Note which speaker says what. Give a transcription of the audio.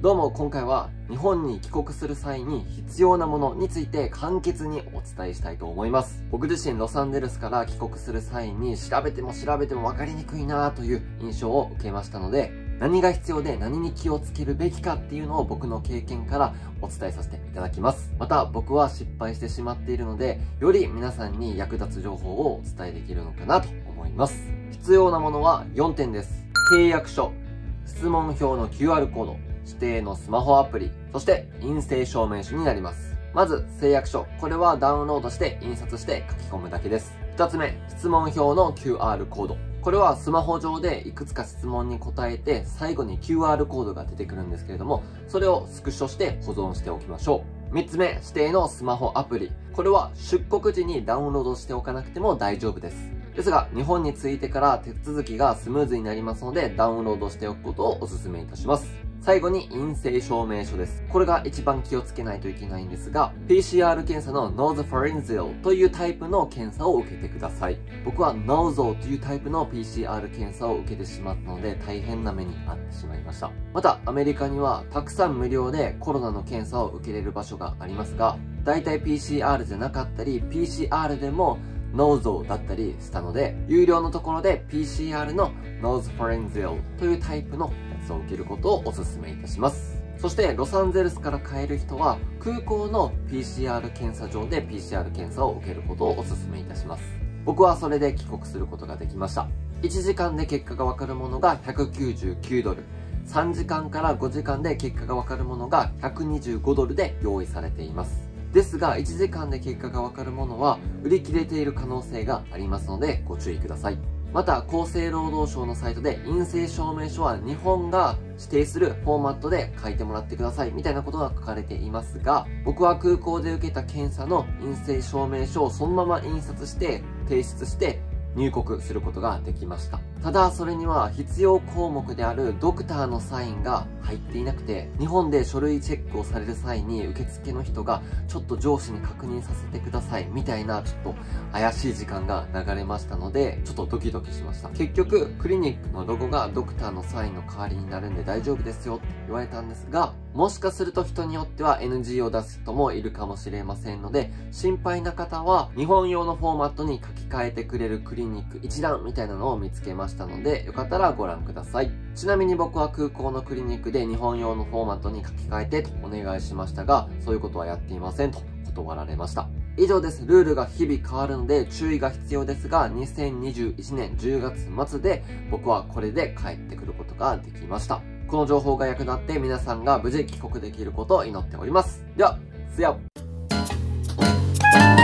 Speaker 1: どうも今回は日本に帰国する際に必要なものについて簡潔にお伝えしたいと思います。僕自身ロサンゼルスから帰国する際に調べても分かりにくいなという印象を受けましたので、何が必要で何に気をつけるべきかっていうのを僕の経験からお伝えさせていただきます。また僕は失敗してしまっているので、より皆さんに役立つ情報をお伝えできるのかなと思います。必要なものは4点です。契約書、質問票の QR コード、指定のスマホアプリ、そして陰性証明書になります。まず誓約書、これはダウンロードして印刷して書き込むだけです。2つ目、質問票の QR コード。これはスマホ上でいくつか質問に答えて最後に QR コードが出てくるんですけれども、それをスクショして保存しておきましょう。3つ目、指定のスマホアプリ。これは出国時にダウンロードしておかなくても大丈夫です。ですが、日本に着いてから手続きがスムーズになりますので、ダウンロードしておくことをお勧めいたします。最後に陰性証明書です。これが一番気をつけないといけないんですが、PCR 検査の Nasopharyngeal というタイプの検査を受けてください。僕は Nasal というタイプの PCR 検査を受けてしまったので、大変な目に遭ってしまいました。また、アメリカにはたくさん無料でコロナの検査を受けれる場所がありますが、だいたい PCR じゃなかったり、PCR でもNasal だったりしたので、有料のところで PCR の Nasopharyngeal というタイプのやつを受けることをお勧めいたします。そしてロサンゼルスから帰る人は空港の PCR 検査場で PCR 検査を受けることをお勧めいたします。僕はそれで帰国することができました。1時間で結果がわかるものが199ドル。3時間から5時間で結果がわかるものが125ドルで用意されています。ですが、1時間で結果がわかるものは売り切れている可能性がありますのでご注意ください。また、厚生労働省のサイトで陰性証明書は日本が指定するフォーマットで書いてもらってくださいみたいなことが書かれていますが、僕は空港で受けた検査の陰性証明書をそのまま印刷して提出して入国することができました。ただそれには必要項目であるドクターのサインが入っていなくて、日本で書類チェックをされる際に受付の人がちょっと上司に確認させてくださいみたいなちょっと怪しい時間が流れましたので、ちょっとドキドキしました。結局クリニックのロゴがドクターのサインの代わりになるんで大丈夫ですよって言われたんですが、もしかすると人によっては NG を出す人もいるかもしれませんので、心配な方は日本用のフォーマットに書き換えてくれるクリニック一覧みたいなのを見つけましたので、よかったらご覧ください。ちなみに僕は空港のクリニックで日本用のフォーマットに書き換えてとお願いしましたが、そういうことはやっていませんと断られました。以上です。ルールが日々変わるので注意が必要ですが、2021年10月末で僕はこれで帰ってくることができました。この情報が役立って皆さんが無事帰国できることを祈っております。では、See ya!